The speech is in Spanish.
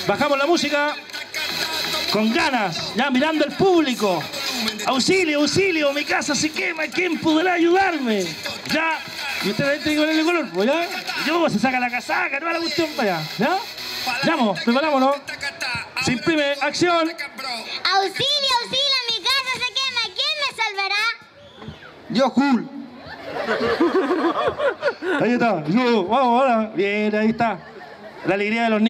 Bajamos la música con ganas, ya mirando al público. Auxilio, auxilio, mi casa se quema, ¿quién podrá ayudarme? Ya, y usted tiene que ponerle color, pues ya. Yo, se saca la casaca, no la cuestión para allá, ¿ya? Vamos, preparámonos. Se imprime, acción. Auxilio, auxilio, mi casa se quema, ¿quién me salvará? Yo, cool. Ahí está, yo, vamos ahora. Bien, ahí está. La alegría de los niños.